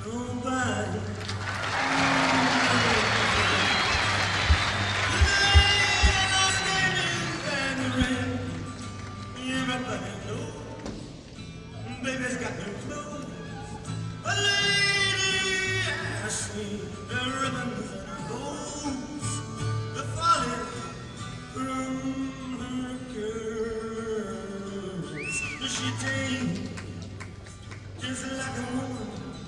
nobody. Everybody knows, baby's got no clothes. A lady asked me the ribbons and her bows, the falling from her curls. She takes just like a woman,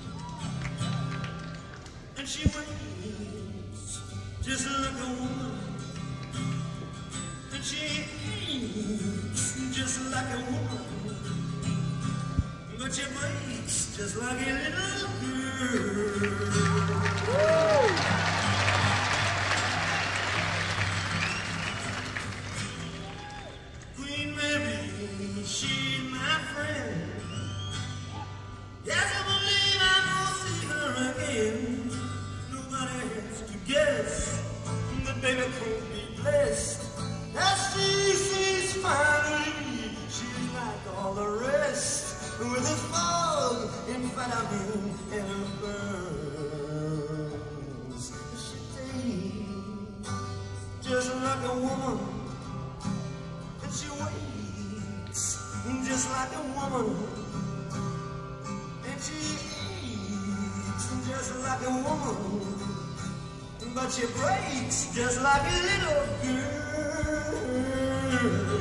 and she waits just like a woman, and she eats just like a woman, but she breaks just like a little girl. Queen Mary, she's my friend. Yes, I believe I will see her again. Nobody has to guess that baby could be blessed as she sees finally. She's like all the rest, with a fog in front of me and her burns. She thinks just like a woman, and she waits just like a woman, and she eats just like a woman, but she breaks just like a little girl.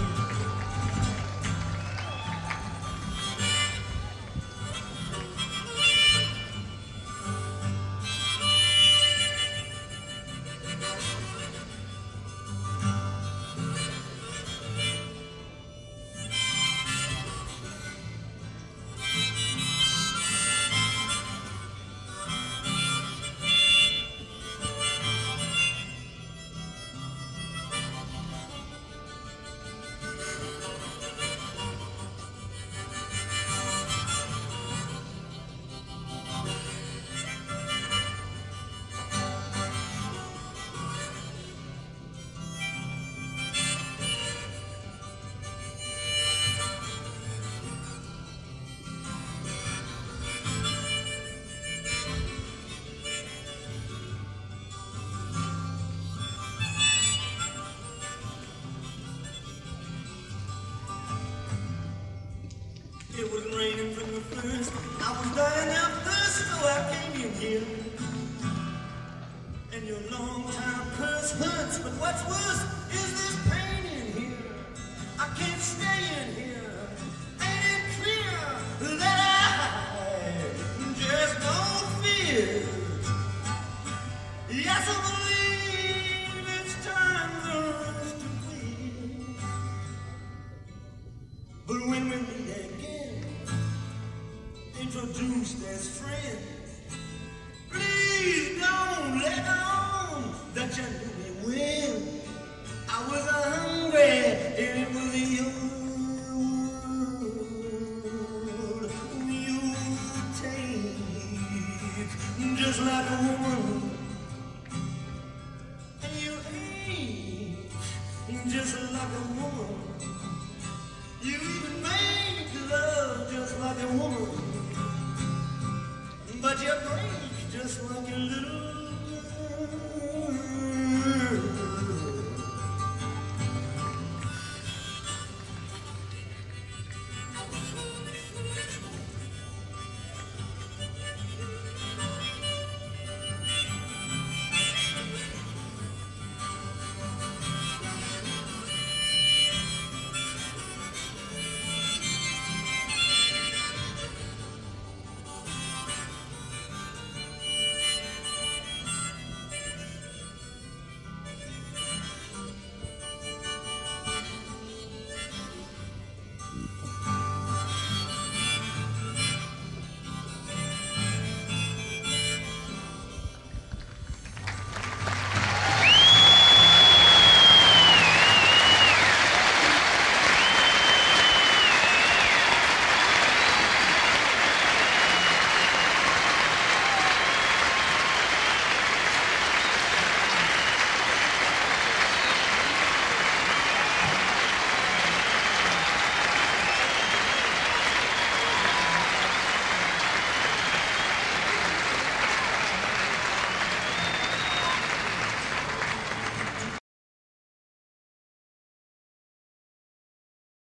It was raining from the first. I was dying of thirst, so I came in here. And your long-time curse hurts, but what's worse is this pain in here. I can't stay in here. Ain't it clear that I just don't feel? Yes, I believe it's time for us to quit. But when we meet again, introduced as friends, please don't let on that you knew me when I was hungry and it was your world. You take just like a woman, and you eat just like a woman. You even make love just like a woman, but you break just like a little